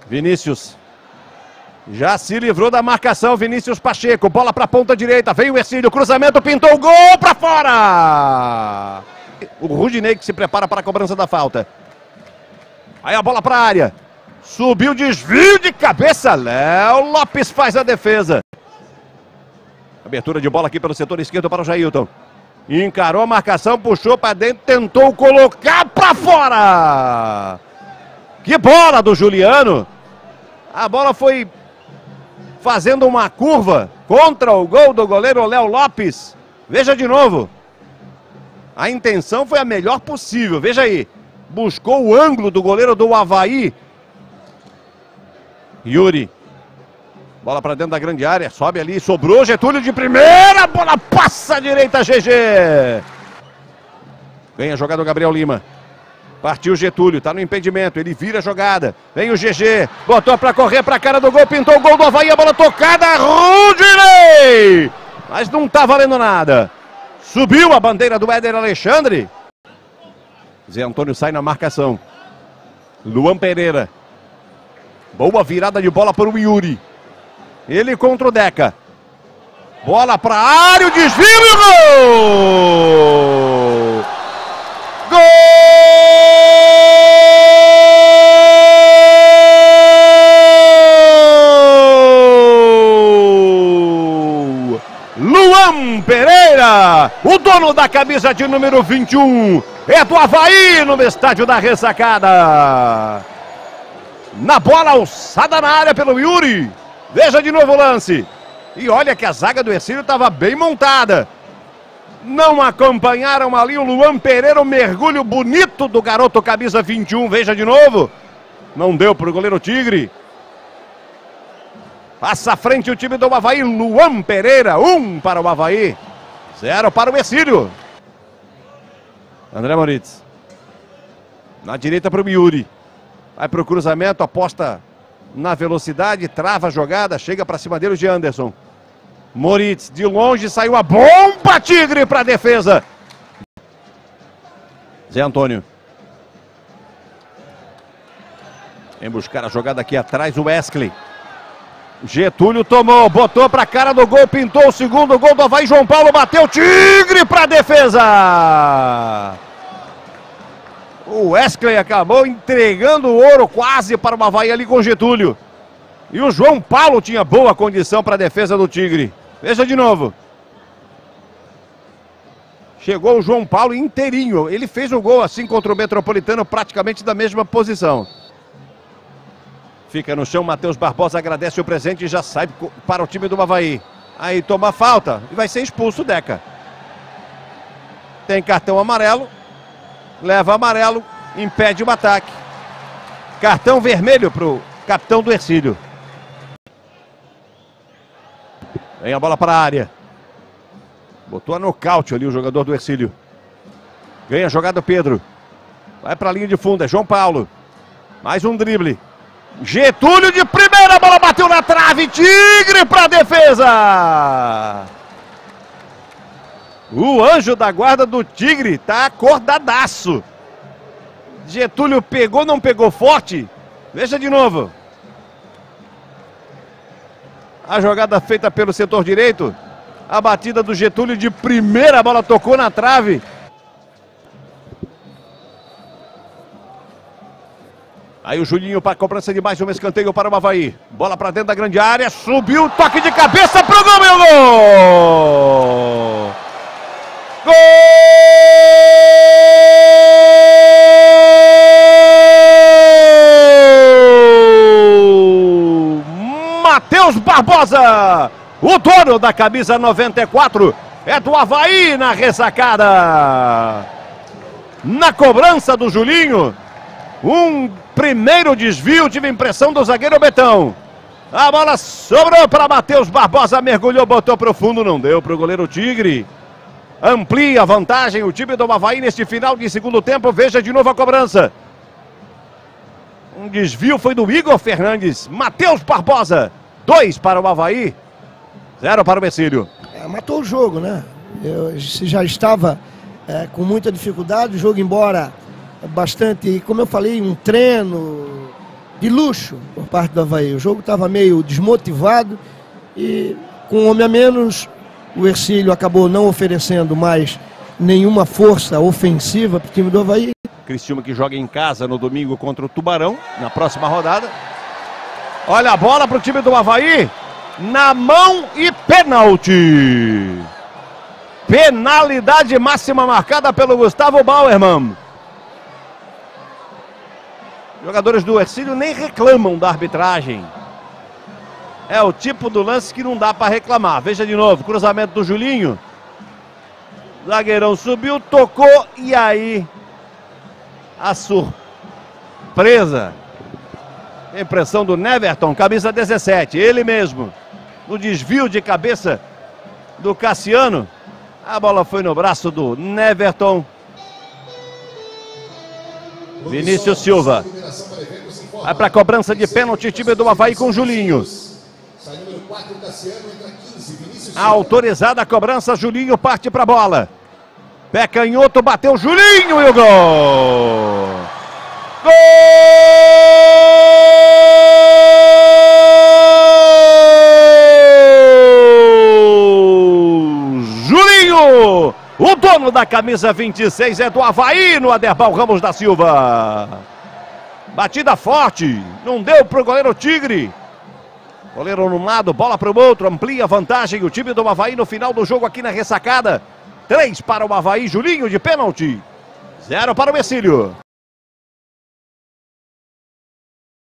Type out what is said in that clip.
Vinícius. Já se livrou da marcação, Vinícius Pacheco. Bola para a ponta direita, veio o Hercílio, cruzamento, pintou o gol para fora! O Rudinei que se prepara para a cobrança da falta. Aí a bola para a área. Subiu, desvio de cabeça, Léo Lopes faz a defesa. Abertura de bola aqui pelo setor esquerdo para o Jailton. Encarou a marcação, puxou para dentro, tentou colocar para fora! Que bola do Juliano! A bola foi fazendo uma curva contra o gol do goleiro Léo Lopes. Veja de novo. A intenção foi a melhor possível, veja aí. Buscou o ângulo do goleiro do Avaí. Yuri. Bola para dentro da grande área, sobe ali, sobrou Getúlio de primeira, bola passa à direita, GG. Ganha a jogada o Gabriel Lima. Partiu Getúlio, tá no impedimento, ele vira a jogada. Vem o GG, botou pra correr pra cara do gol, pintou o gol do Avaí, a bola tocada, Rudinei! Mas não tá valendo nada. Subiu a bandeira do Éder Alexandre. Zé Antônio sai na marcação. Luan Pereira. Boa virada de bola para o Yuri. Ele contra o Deca. Bola pra área, o desvio e gol! Gol! Luan Pereira, o dono da camisa de número 21, é do Avaí no estádio da Ressacada. Na bola, alçada na área pelo Yuri. Veja de novo o lance. E olha que a zaga do Hercílio estava bem montada. Não acompanharam ali o Luan Pereira, o mergulho bonito do garoto camisa 21. Veja de novo. Não deu para o goleiro Tigre. Passa à frente o time do Avaí, Luan Pereira, 1 para o Avaí, 0 para o Hercílio. André Moritz. Na direita para o Yuri. Vai para o cruzamento, aposta na velocidade, trava a jogada, chega para cima dele o de Anderson. Moritz, de longe, saiu a bomba Tigre para a defesa. Zé Antônio. Vem buscar a jogada aqui atrás o Wesley. Getúlio tomou, botou para a cara do gol, pintou o segundo gol do Avaí, João Paulo bateu, Tigre para a defesa. O Wesley acabou entregando o ouro quase para o Avaí ali com o Getúlio. E o João Paulo tinha boa condição para a defesa do Tigre. Veja de novo. Chegou o João Paulo inteirinho, ele fez o gol assim contra o Metropolitano praticamente da mesma posição. Fica no chão, Matheus Barbosa agradece o presente e já sai para o time do Avaí. Aí toma falta e vai ser expulso o Deca. Tem cartão amarelo, leva amarelo, impede o ataque. Cartão vermelho para o capitão do Hercílio. Vem a bola para a área. Botou a nocaute ali o jogador do Hercílio. Ganha a jogada o Pedro. Vai para a linha de fundo, é João Paulo. Mais um drible. Getúlio de primeira, a bola bateu na trave, Tigre para a defesa. O anjo da guarda do Tigre tá acordadaço. Getúlio pegou, não pegou forte. Veja de novo. A jogada feita pelo setor direito. A batida do Getúlio de primeira, a bola tocou na trave. Aí o Julinho para a cobrança de mais um escanteio para o Avaí. Bola para dentro da grande área, subiu, toque de cabeça pro gol, meu gol! Gol! Matheus Barbosa, o dono da camisa 94, é do Avaí na Ressacada. Na cobrança do Julinho, um primeiro desvio, tive a impressão do zagueiro Betão. A bola sobrou para Matheus Barbosa, mergulhou, botou para o fundo, não deu para o goleiro Tigre. Amplia a vantagem o time do Avaí neste final de segundo tempo, veja de novo a cobrança. Um desvio foi do Igor Fernandes, Matheus Barbosa, 2 para o Avaí, 0 para o Hercílio. Matou o jogo, né? Se já estava com muita dificuldade, o jogo embora bastante, como eu falei, um treino, de luxo por parte do Avaí. O jogo estava meio desmotivado e com um homem a menos, o Hercílio acabou não oferecendo mais nenhuma força ofensiva para o time do Avaí. Criciúma que joga em casa no domingo contra o Tubarão, na próxima rodada. Olha a bola para o time do Avaí, na mão e pênalti. Penalidade máxima marcada pelo Gustavo Bauerman. Jogadores do Hercílio nem reclamam da arbitragem. É o tipo do lance que não dá para reclamar. Veja de novo, cruzamento do Julinho. Zagueirão subiu, tocou e aí a surpresa. Impressão do Neverton, camisa 17, ele mesmo. No desvio de cabeça do Cassiano. A bola foi no braço do Neverton. Vinícius Silva. Vai para a cobrança de pênalti, time do Avaí com Julinho. Autorizada a cobrança, Julinho parte para a bola. Pé canhoto, bateu Julinho e o gol! Gol! Julinho! O dono da camisa 26 é do Avaí no Aderbal Ramos da Silva. Batida forte, não deu pro goleiro Tigre. Goleiro num lado, bola para o outro, amplia a vantagem. O time do Avaí no final do jogo aqui na ressacada. 3 para o Avaí, Julinho de pênalti. 0 para o Hercílio.